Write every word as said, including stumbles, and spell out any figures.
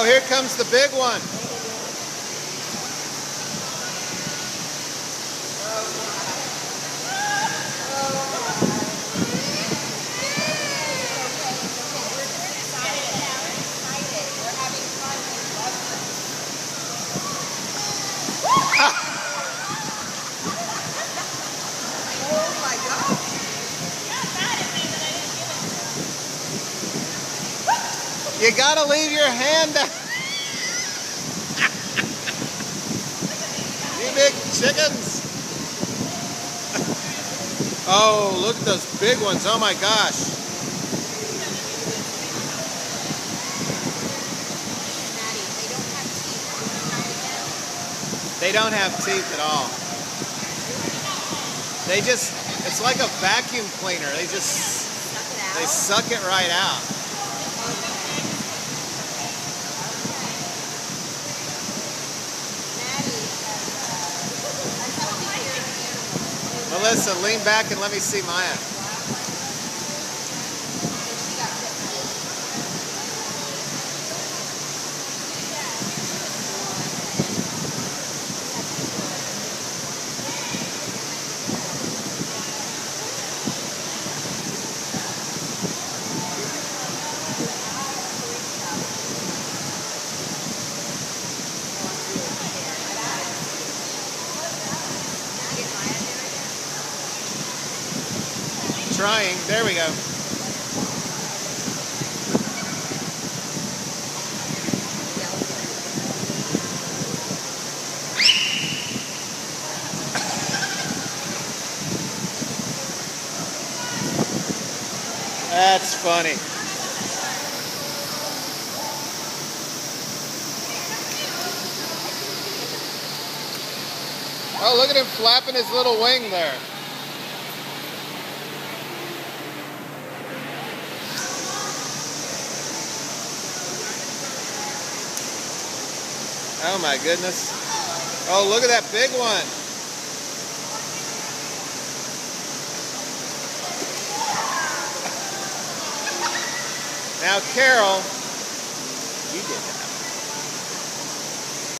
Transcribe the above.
Oh, here comes the big one. You gotta leave your hand down. You big chickens. Oh, look at those big ones. Oh my gosh. They don't have teeth at all. They just, it's like a vacuum cleaner. They just, they suck it right out. Melissa, lean back and let me see Mya. Trying. There we go. That's funny. Oh, look at him flapping his little wing there. Oh my goodness. Oh, look at that big one. Now, Carol,